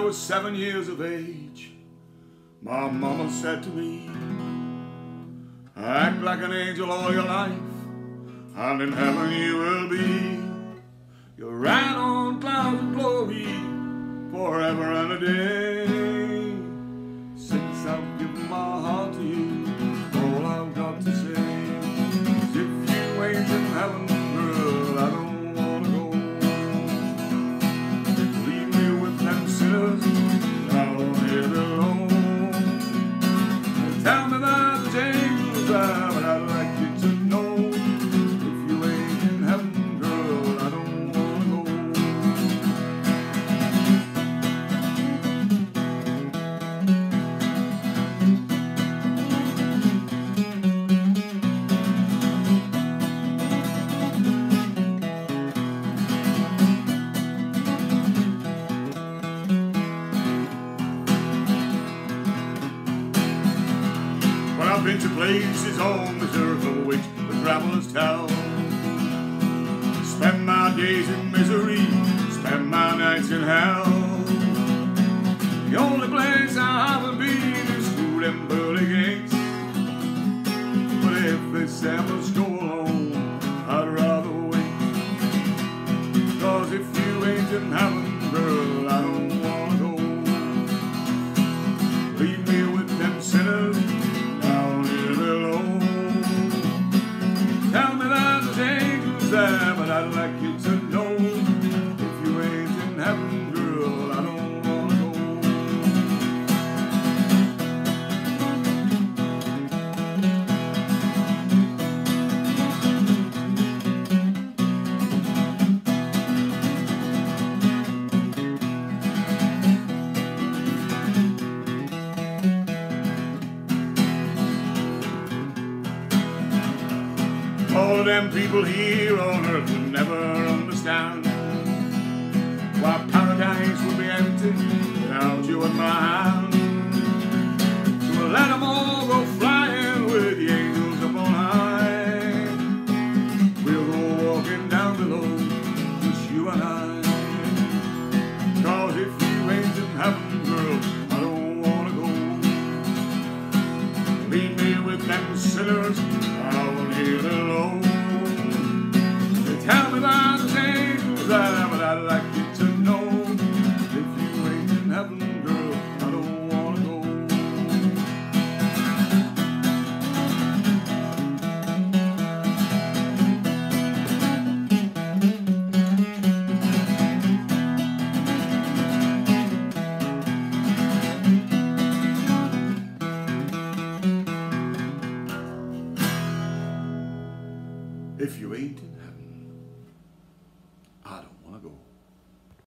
was 7 years of age, my mama said to me, act like an angel all your life, and in heaven you will be. You'll ride on clouds of glory forever and a day. Since I've given my heart to you, all I've got to say is if you ain't in heaven, girl, I don't wanna go. Leave me with them sinners down here below. Tell me that the angels are, but I'd like you to know, if you ain't in heaven, girl, I don't wanna go. I've been to places on this earth of which the travelers tell. Spend my days in misery, spend my nights in hell. The only place I haven't been is through them pearly gates. But if they say I must go alone, I'd rather wait. 'Cause if you ain't in heaven, girl, I don't wanna go. Leave me with them sinners down here below. Tell me that there's angels there, but I'd like you to know, if you ain't in heaven, girl, I don't wanna go. All of them people here on earth would never understand why paradise would be empty without you in my hand. So we'll let them all go flying with the angels up on high. We'll go walking down below, just you and I. 'Cause if you ain't in heaven, girl, I don't wanna go. Leave me with them sinners down here below. They tell me that there's angels there, but I'd like you to know, if you ain't in heaven, girl, I don't wanna go. If you ain't in heaven.